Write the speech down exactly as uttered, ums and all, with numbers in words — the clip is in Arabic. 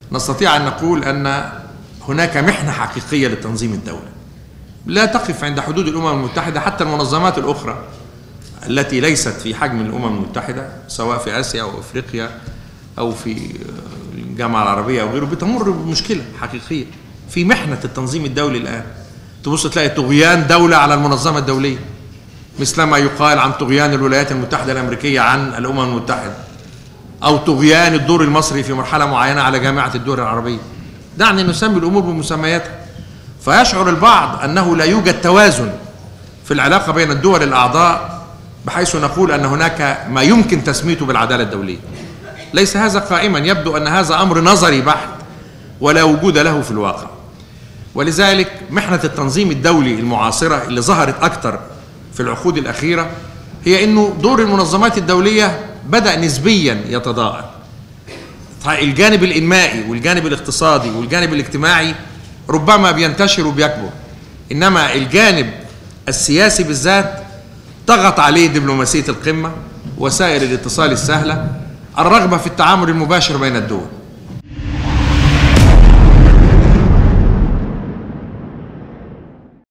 نستطيع أن نقول أن هناك محنة حقيقية للتنظيم الدولي لا تقف عند حدود الأمم المتحدة. حتى المنظمات الأخرى التي ليست في حجم الأمم المتحدة سواء في آسيا أو أفريقيا أو في الجامعة العربية أو غيره بتمر بمشكلة حقيقية في محنة التنظيم الدولي الآن. تبص تلاقي طغيان دولة على المنظمة الدولية، مثل ما يقال عن طغيان الولايات المتحدة الأمريكية عن الأمم المتحدة، أو طغيان الدور المصري في مرحلة معينة على جامعة الدول العربية. دعني نسمي الأمور بمسمياتها. فيشعر البعض أنه لا يوجد توازن في العلاقة بين الدول الأعضاء بحيث نقول أن هناك ما يمكن تسميته بالعدالة الدولية. ليس هذا قائما، يبدو أن هذا أمر نظري بحت ولا وجود له في الواقع. ولذلك محنة التنظيم الدولي المعاصرة اللي ظهرت أكثر في العقود الأخيرة هي أنه دور المنظمات الدولية بدأ نسبيا يتضاءل. الجانب الإنمائي والجانب الاقتصادي والجانب الاجتماعي ربما بينتشر وبيكبر، إنما الجانب السياسي بالذات ضغط عليه دبلوماسية القمة، وسائل الاتصال السهلة، الرغبة في التعامل المباشر بين الدول.